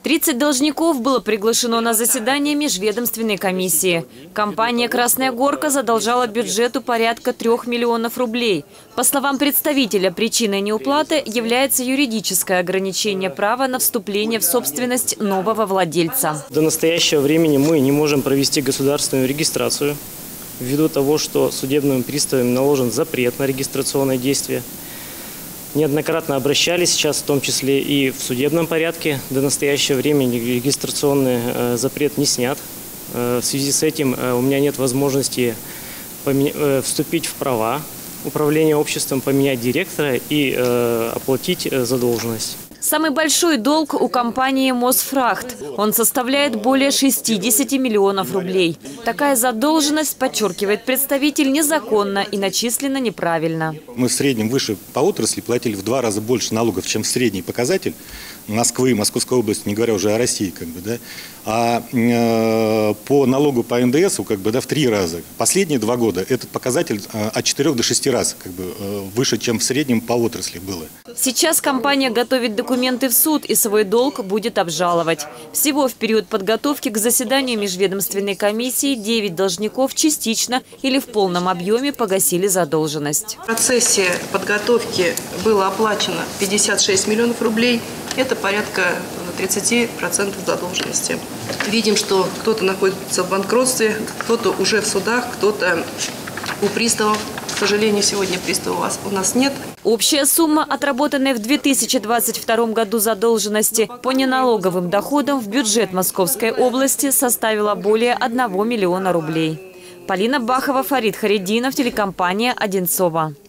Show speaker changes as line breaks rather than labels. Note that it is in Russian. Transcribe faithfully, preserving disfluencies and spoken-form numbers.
тридцать должников было приглашено на заседание межведомственной комиссии. Компания «Красная Горка» задолжала бюджету порядка трех миллионов рублей. По словам представителя, причиной неуплаты является юридическое ограничение права на вступление в собственность нового владельца.
До настоящего времени мы не можем провести государственную регистрацию ввиду того, что судебными приставами наложен запрет на регистрационное действие. Неоднократно обращались, сейчас в том числе и в судебном порядке. До настоящего времени регистрационный э, запрет не снят. Э, в связи с этим э, у меня нет возможности э, вступить в права управления обществом, поменять директора и э, оплатить э, задолженность.
Самый большой долг у компании «Мосфрахт». Он составляет более шестидесяти миллионов рублей. Такая задолженность, подчеркивает представитель, незаконна и начислена неправильно.
Мы в среднем выше по отрасли платили в два раза больше налогов, чем средний показатель Москвы, Московской области, не говоря уже о России, как бы, да. А э, по налогу по эн дэ эсу как бы, да, в три раза. Последние два года этот показатель э, от четырёх до шести раз как бы, э, выше, чем в среднем по отрасли было.
Сейчас компания готовит документы в суд и свой долг будет обжаловать. Всего в период подготовки к заседанию межведомственной комиссии девять должников частично или в полном объеме погасили задолженность.
В процессе подготовки было оплачено пятьдесят шесть миллионов рублей. Это порядка тридцати процентов задолженности. Видим, что кто-то находится в банкротстве, кто-то уже в судах, кто-то у приставов. К сожалению, сегодня приставов у нас нет.
Общая сумма, отработанная в две тысячи двадцать втором году задолженности по неналоговым доходам в бюджет Московской области, составила более одного миллиона рублей. Полина Бахова, Фарид Харидинов, телекомпания «Одинцово».